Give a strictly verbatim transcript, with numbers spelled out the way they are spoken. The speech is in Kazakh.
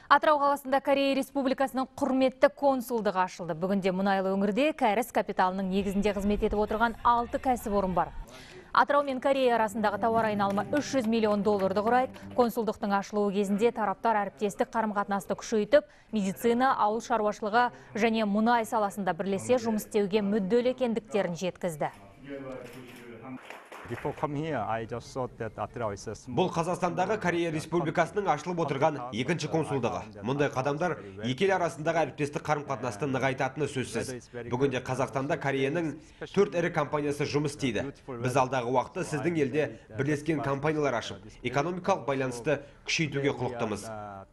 Атырау қаласында Корея Республикасының құрметті консулдығы ашылды. Бүгінде мұнайлы өңірде кәріс капиталының негізінде қызмет етіп отырған алты кәсіпорын бар. Атырау мен Корея арасындағы тауар айналымы үш жүз миллион долларды құрайды. Консулдықтың ашылуы кезінде тараптар әріптестік қарым-қатынасты күшейтіп, медицина, ауыл шаруашылығы және мұнай саласында бірлесе жұмыс істеуге мүдделі екендіктерін жеткізді. Бұл Қазақстандағы Корея Республикасының ашылып отырған екінші консулдығы. Мұндай қадамдар екі ел арасындағы әріптестік қарым-қатынасты нығайтатыны сөзсіз. Бүгінде Қазақстанда Кореяның төрт ірі компаниясы жұмыс істейді. Біз алдағы уақытта сіздің елде бірлескен компаниялар ашып, экономикалық байланысты күшейтуге құлықтымыз.